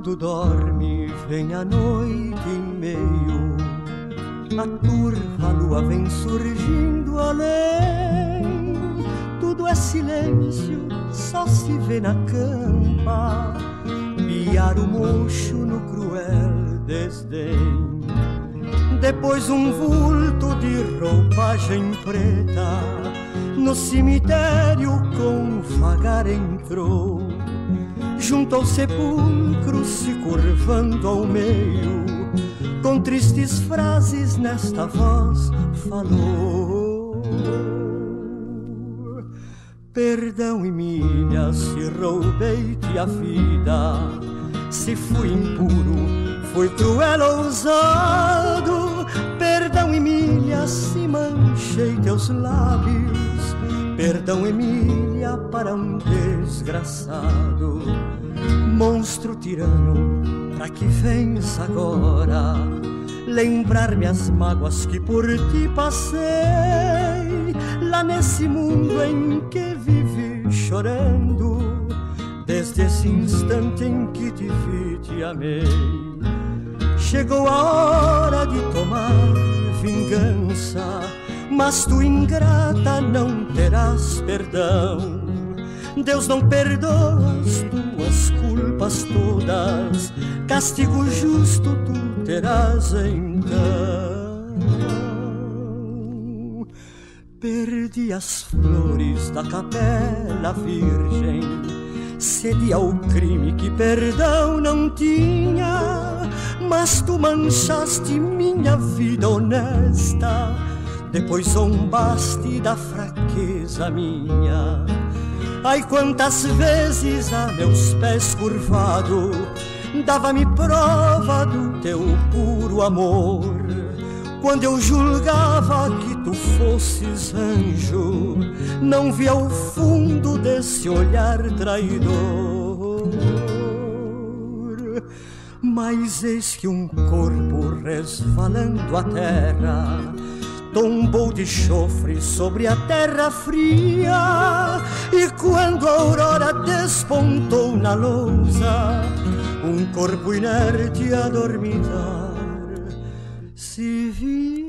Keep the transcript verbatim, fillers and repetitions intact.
tudo dorme, vem a noite em meio, a turva a lua vem surgindo além. Tudo é silêncio, só se vê na campa piar o mocho no cruel desdém. Depois um vulto de roupagem preta no cemitério com vagar entrou, junto ao sepulcro se curvando ao meio, com tristes frases nesta voz falou: perdão, Emília, se roubei-te a vida, se fui impuro, fui cruel, ousado. Perdão, Emília, se manchei teus lábios, perdão, Emília, para um desgraçado. Monstro tirano, pra que vens agora lembrar-me as mágoas que por ti passei, lá nesse mundo em que vivi chorando, desde esse instante em que te vi, te amei. Chegou a hora de tomar vingança, mas tu, ingrata, não terás perdão. Deus não perdoa as tuas culpas todas, castigo justo tu terás então. Perdi as flores da capela virgem, cedi ao crime que perdão não tinha, mas tu manchaste minha vida honesta, depois zombaste da fraqueza minha. Ai, quantas vezes a meus pés curvado dava-me prova do teu puro amor, quando eu julgava que tu fosses anjo, não via o fundo desse olhar traidor. Mas eis que um corpo resvalando a terra tombou de chofre sobre a terra fria, e quando a aurora despontou na lousa, um corpo inerte a dormitar se viu.